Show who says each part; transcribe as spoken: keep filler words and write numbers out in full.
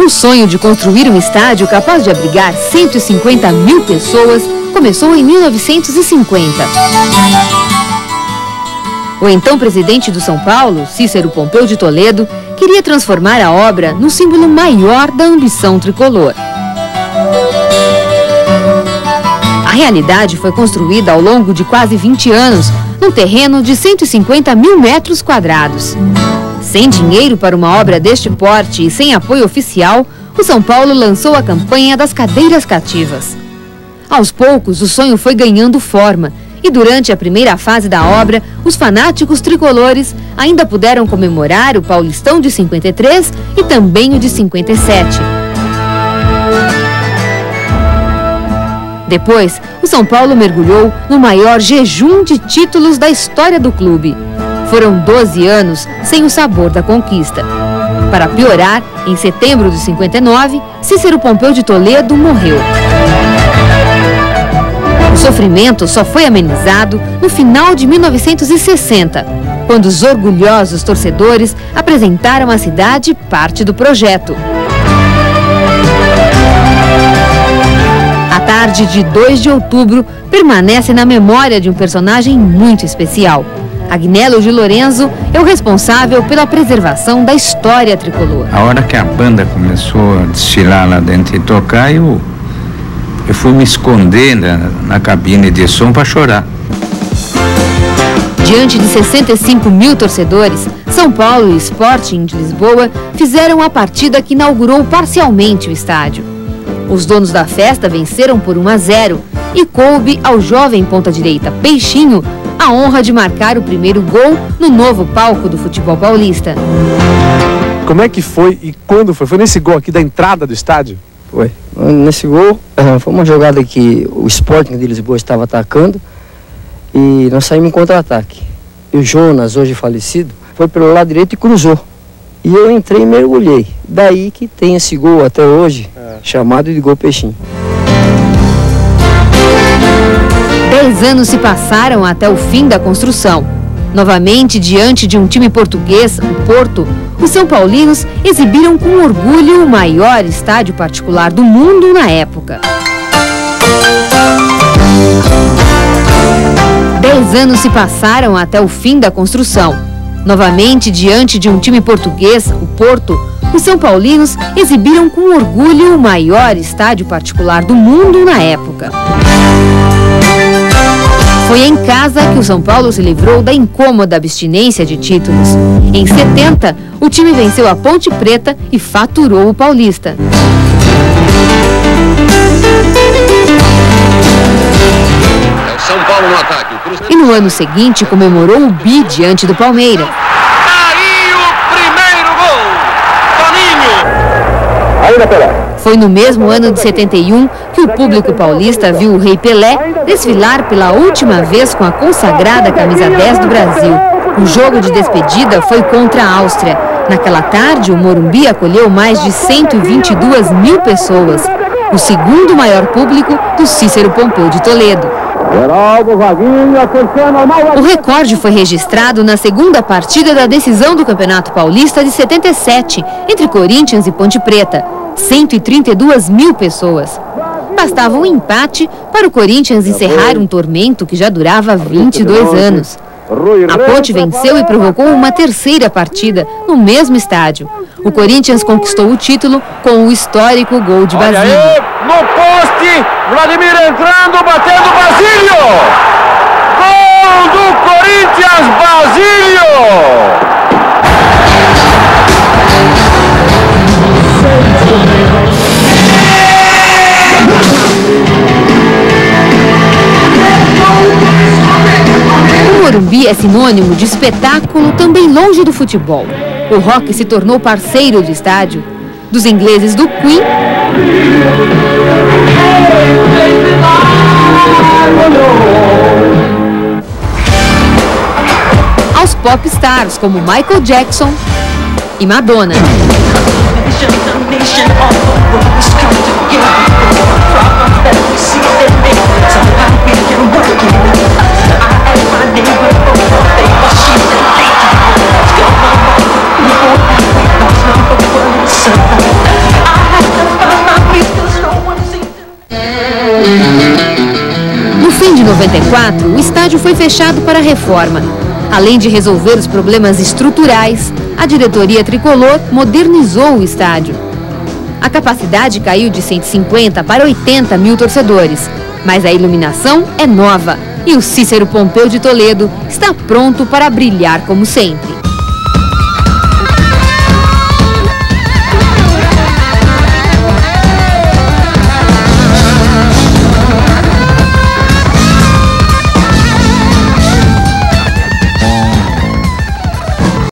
Speaker 1: O sonho de construir um estádio capaz de abrigar cento e cinquenta mil pessoas começou em mil novecentos e cinquenta. O então presidente do São Paulo, Cícero Pompeu de Toledo, queria transformar a obra no símbolo maior da ambição tricolor. A realidade foi construída ao longo de quase vinte anos, num terreno de cento e cinquenta mil metros quadrados. Sem dinheiro para uma obra deste porte e sem apoio oficial, o São Paulo lançou a campanha das cadeiras cativas. Aos poucos, o sonho foi ganhando forma e durante a primeira fase da obra, os fanáticos tricolores ainda puderam comemorar o Paulistão de cinquenta e três e também o de cinquenta e sete. Depois, o São Paulo mergulhou no maior jejum de títulos da história do clube. Foram doze anos sem o sabor da conquista. Para piorar, em setembro de cinquenta e nove, Cícero Pompeu de Toledo morreu. O sofrimento só foi amenizado no final de mil novecentos e sessenta, quando os orgulhosos torcedores apresentaram à cidade parte do projeto. A tarde de dois de outubro permanece na memória de um personagem muito especial. Agnello de Lorenzo é o responsável pela preservação da história tricolor.
Speaker 2: A hora que a banda começou a desfilar lá dentro e tocar, eu, eu fui me esconder na, na cabine de som para chorar.
Speaker 1: Diante de sessenta e cinco mil torcedores, São Paulo e Sporting de Lisboa fizeram a partida que inaugurou parcialmente o estádio. Os donos da festa venceram por um a zero e coube ao jovem ponta-direita Peixinho a honra de marcar o primeiro gol no novo palco do futebol paulista.
Speaker 3: Como é que foi e quando foi? Foi nesse gol aqui da entrada do estádio?
Speaker 4: Foi. Nesse gol, foi uma jogada que o Sporting de Lisboa estava atacando e nós saímos em contra-ataque. E o Jonas, hoje falecido, foi pelo lado direito e cruzou. E eu entrei e mergulhei. Daí que tem esse gol até hoje, é. chamado de gol Peixinho.
Speaker 1: Dez anos se passaram até o fim da construção. Novamente, diante de um time português, o Porto, os São Paulinos exibiram com orgulho o maior estádio particular do mundo na época. Dez anos se passaram até o fim da construção. Novamente, diante de um time português, o Porto, os São Paulinos exibiram com orgulho o maior estádio particular do mundo na época. Foi em casa que o São Paulo se livrou da incômoda abstinência de títulos. Em setenta, o time venceu a Ponte Preta e faturou o Paulista.
Speaker 5: São Paulo no ataque.
Speaker 1: E no ano seguinte comemorou o bi diante do Palmeiras.
Speaker 5: Aí o primeiro gol! Toninho!
Speaker 3: Aí na Pelé.
Speaker 1: Foi no mesmo ano de setenta e um que o público paulista viu o Rei Pelé desfilar pela última vez com a consagrada camisa dez do Brasil. O jogo de despedida foi contra a Áustria. Naquela tarde, o Morumbi acolheu mais de cento e vinte e duas mil pessoas, o segundo maior público do Cícero Pompeu de Toledo. O recorde foi registrado na segunda partida da decisão do Campeonato Paulista de setenta e sete, entre Corinthians e Ponte Preta. cento e trinta e duas mil pessoas. Bastava um empate para o Corinthians encerrar um tormento que já durava vinte e dois anos. A Ponte venceu e provocou uma terceira partida no mesmo estádio. O Corinthians conquistou o título com o histórico gol de Basílio.
Speaker 5: Olha aí, no poste, Vladimir entrando, batendo Basílio! Gol do Corinthians, Basílio!
Speaker 1: O Morumbi é sinônimo de espetáculo também longe do futebol. O rock se tornou parceiro do estádio, dos ingleses do Queen aos pop stars como Michael Jackson e Madonna.
Speaker 6: I
Speaker 1: de noventa e quatro, o estádio foi fechado para reforma. Além de resolver os problemas estruturais, a diretoria tricolor modernizou o estádio. A capacidade caiu de cento e cinquenta para oitenta mil torcedores, mas a iluminação é nova e o Cícero Pompeu de Toledo está pronto para brilhar como sempre.